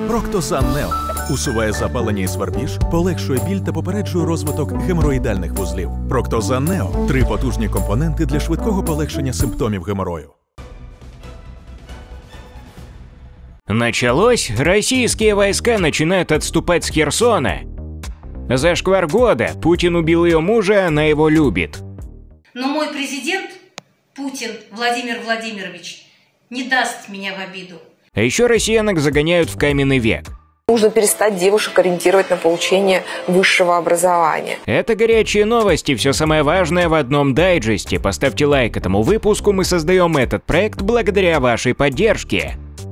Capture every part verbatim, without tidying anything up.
Проктозан Нео усуває запалення і свербіж, полегшує біль та попереджує розвиток геморроїдальних вузлів. Проктозан Нео – три потужні компоненти для швидкого полегшення симптомів геморрою. Началось, российские войска начинают отступать с Херсона. Зашквар года, Путин убил ее мужа, она его любит. Но мой президент, Путин Владимир Владимирович, не даст меня в обиду. А еще россиянок загоняют в каменный век. Нужно перестать девушек ориентировать на получение высшего образования. Это горячие новости, все самое важное в одном дайджесте. Поставьте лайк этому выпуску, мы создаем этот проект благодаря вашей поддержке.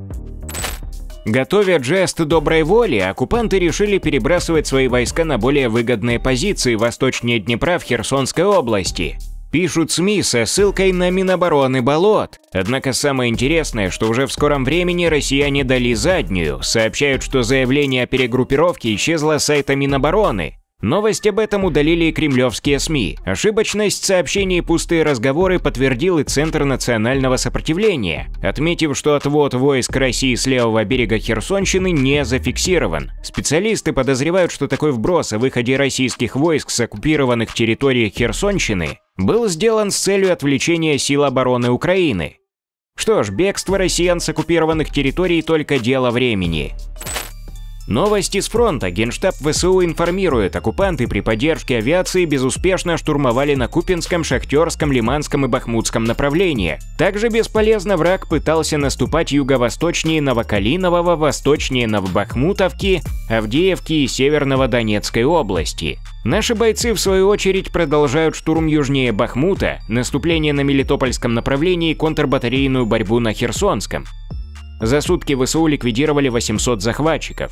Готовя жест доброй воли, оккупанты решили перебрасывать свои войска на более выгодные позиции восточнее Днепра в Херсонской области. Пишут СМИ со ссылкой на Минобороны Болот. Однако самое интересное, что уже в скором времени россияне дали заднюю. Сообщают, что заявление о перегруппировке исчезло с сайта Минобороны. Новость об этом удалили и кремлевские СМИ. Ошибочность сообщений и пустые разговоры подтвердил и Центр национального сопротивления, отметив, что отвод войск России с левого берега Херсонщины не зафиксирован. Специалисты подозревают, что такой вброс о выходе российских войск с оккупированных территорий Херсонщины был сделан с целью отвлечения сил обороны Украины. Что ж, бегство россиян с оккупированных территорий только дело времени. Новости с фронта. Генштаб ВСУ информирует, оккупанты при поддержке авиации безуспешно штурмовали на Купинском, Шахтерском, Лиманском и Бахмутском направлении. Также бесполезно враг пытался наступать юго-восточнее Новокалинового, восточнее Новобахмутовки, Авдеевки и Северного Донецкой области. Наши бойцы, в свою очередь, продолжают штурм южнее Бахмута, наступление на Мелитопольском направлении и контрбатарейную борьбу на Херсонском. За сутки ВСУ ликвидировали восемьсот захватчиков.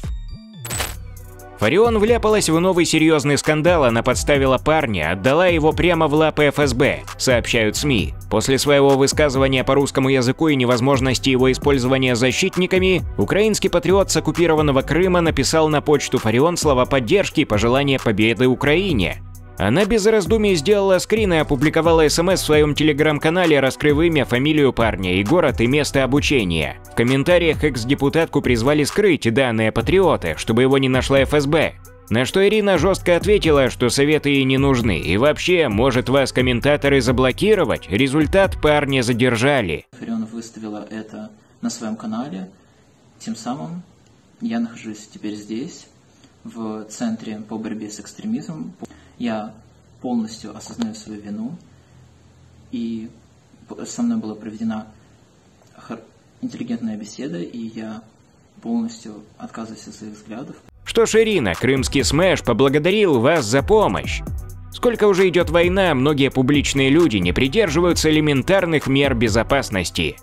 Фарион вляпалась в новый серьезный скандал, она подставила парня, отдала его прямо в лапы эф эс бэ, сообщают СМИ. После своего высказывания по русскому языку и невозможности его использования защитниками, украинский патриот с оккупированного Крыма написал на почту Фарион слова поддержки и пожелания победы Украине. Она без раздумий сделала скрин и опубликовала смс в своем телеграм-канале, раскрыв имя, фамилию парня и город и место обучения. В комментариях экс-депутатку призвали скрыть данные патриота, чтобы его не нашла эф эс бэ. На что Ирина жестко ответила, что советы ей не нужны, и вообще, может вас комментаторы заблокировать, результат парня задержали. Фарион выставила это на своем канале, тем самым я нахожусь теперь здесь, в Центре по борьбе с экстремизмом. Я полностью осознаю свою вину, и со мной была проведена интеллигентная беседа, и я полностью отказываюсь от своих взглядов. Что ж, Ирина, крымский смэш поблагодарил вас за помощь. Сколько уже идет война, многие публичные люди не придерживаются элементарных мер безопасности.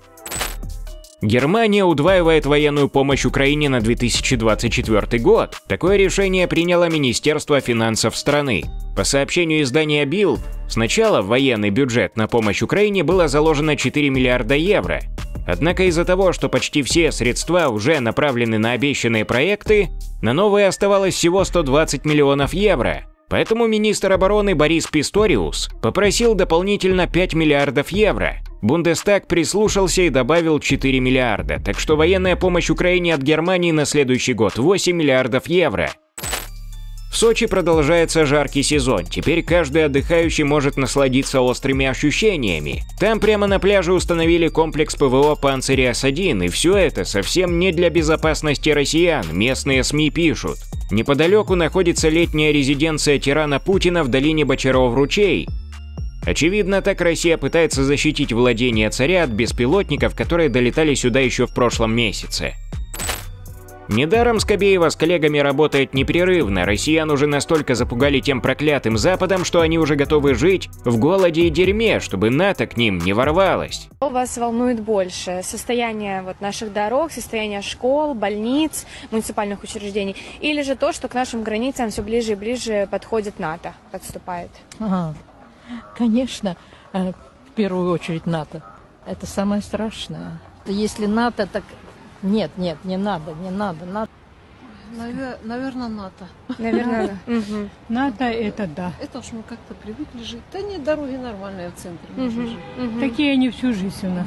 Германия удваивает военную помощь Украине на две тысячи двадцать четвёртый год. Такое решение приняло Министерство финансов страны. По сообщению издания Bild, сначала в военный бюджет на помощь Украине было заложено четыре миллиарда евро. Однако из-за того, что почти все средства уже направлены на обещанные проекты, на новые оставалось всего сто двадцать миллионов евро. Поэтому министр обороны Борис Писториус попросил дополнительно пять миллиардов евро. Бундестаг прислушался и добавил четыре миллиарда, так что военная помощь Украине от Германии на следующий год восемь миллиардов евро. В Сочи продолжается жаркий сезон, теперь каждый отдыхающий может насладиться острыми ощущениями. Там прямо на пляже установили комплекс пэ вэ о «Панцирь эс один», и все это совсем не для безопасности россиян, местные СМИ пишут. Неподалеку находится летняя резиденция тирана Путина в долине Бочаров-Ручей. Очевидно, так Россия пытается защитить владения царя от беспилотников, которые долетали сюда еще в прошлом месяце. Недаром Скобеева с коллегами работает непрерывно, россиян уже настолько запугали тем проклятым Западом, что они уже готовы жить в голоде и дерьме, чтобы НАТО к ним не ворвалось. Что вас волнует больше? Состояние вот наших дорог, состояние школ, больниц, муниципальных учреждений? Или же то, что к нашим границам все ближе и ближе подходит НАТО, подступает? Ага. Конечно, в первую очередь НАТО. Это самое страшное. Если НАТО, так... Нет, нет, не надо, не надо. НАТО. Навер... Наверное, НАТО. Наверное, да. НАТО это да. Это уж мы как-то привыкли жить. Да нет, дороги нормальные в центре. Такие они всю жизнь у нас.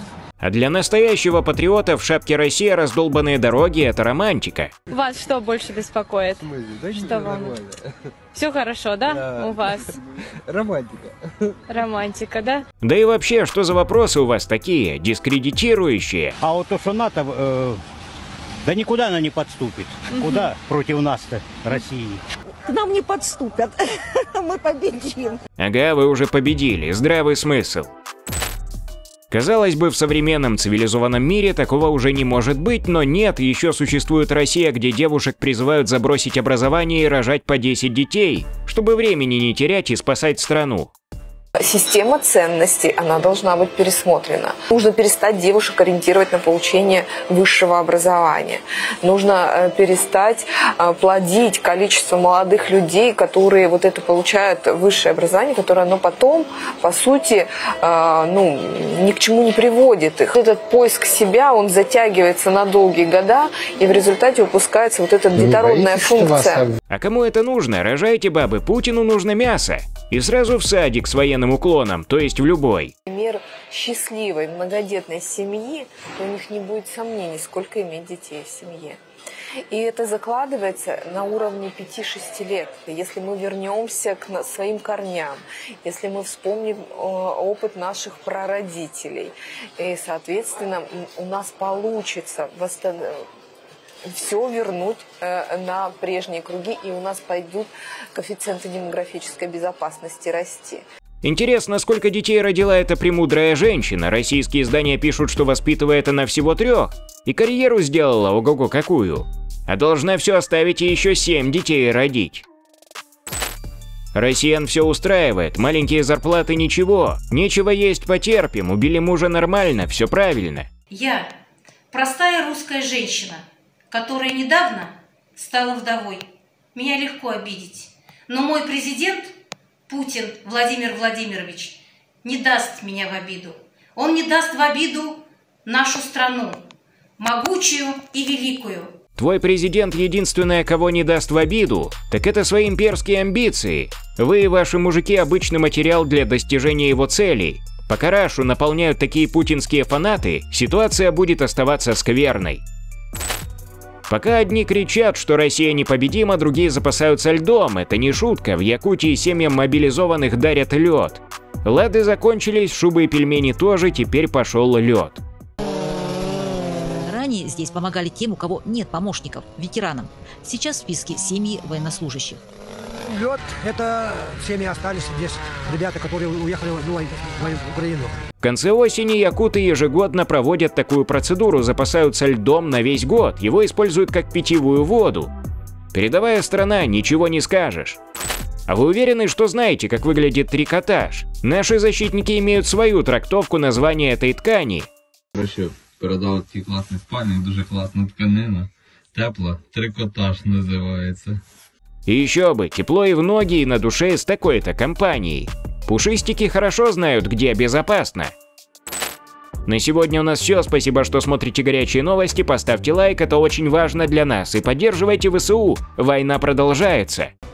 А для настоящего патриота в шапке Россия раздолбанные дороги – это романтика. Вас что больше беспокоит? Что вам? Все хорошо, да, да, у вас? Романтика. Романтика, да? Да и вообще, что за вопросы у вас такие, дискредитирующие? А вот то, что НАТО, э, да никуда она не подступит. Угу. Куда против нас-то, России? К нам не подступят, мы победим. Ага, вы уже победили, здравый смысл. Казалось бы, в современном цивилизованном мире такого уже не может быть, но нет, еще существует Россия, где девушек призывают забросить образование и рожать по десять детей, чтобы времени не терять и спасать страну. Система ценностей, она должна быть пересмотрена. Нужно перестать девушек ориентировать на получение высшего образования. Нужно перестать плодить количество молодых людей, которые вот это получают высшее образование, которое оно потом, по сути, ну, ни к чему не приводит их. Этот поиск себя, он затягивается на долгие года, и в результате упускается вот эта детородная функция. А кому это нужно? Рожайте, бабы, Путину нужно мясо. И сразу в садик с военным уклоном, то есть в любой. Пример счастливой многодетной семьи, у них не будет сомнений, сколько иметь детей в семье. И это закладывается на уровне пяти-шести лет. Если мы вернемся к своим корням, если мы вспомним опыт наших прародителей, и, соответственно, у нас получится восстановить, все вернуть э, на прежние круги, и у нас пойдут коэффициенты демографической безопасности расти. Интересно, сколько детей родила эта премудрая женщина? Российские издания пишут, что воспитывает она всего трех. И карьеру сделала, ого-го какую. А должна все оставить и еще семь детей родить. Россиян все устраивает, маленькие зарплаты ничего. Нечего есть, потерпим, убили мужа нормально, все правильно. Я простая русская женщина, которая недавно стала вдовой. Меня легко обидеть. Но мой президент, Путин Владимир Владимирович, не даст меня в обиду. Он не даст в обиду нашу страну, могучую и великую. Твой президент единственное, кого не даст в обиду, так это свои имперские амбиции. Вы и ваши мужики обычный материал для достижения его целей. Пока Рашу наполняют такие путинские фанаты, ситуация будет оставаться скверной. Пока одни кричат, что Россия непобедима, другие запасаются льдом. Это не шутка, в Якутии семьям мобилизованных дарят лед. Лады закончились, шубы и пельмени тоже, теперь пошел лед. Ранее здесь помогали тем, у кого нет помощников, ветеранам. Сейчас в списке семьи военнослужащих. Лед – это семьи остались здесь, ребята, которые уехали ну, в Украину. В конце осени якуты ежегодно проводят такую процедуру, запасаются льдом на весь год, его используют как питьевую воду. Передовая страна, ничего не скажешь. А вы уверены, что знаете, как выглядит трикотаж? Наши защитники имеют свою трактовку названия этой ткани. Короче, передали такий класний спальник, дуже класна тканина, тепла, трикотаж називається. И еще бы, тепло и в ноги, и на душе с такой-то компанией. Пушистики хорошо знают, где безопасно. На сегодня у нас все. Спасибо, что смотрите горячие новости. Поставьте лайк, это очень важно для нас. И поддерживайте ВСУ. Война продолжается.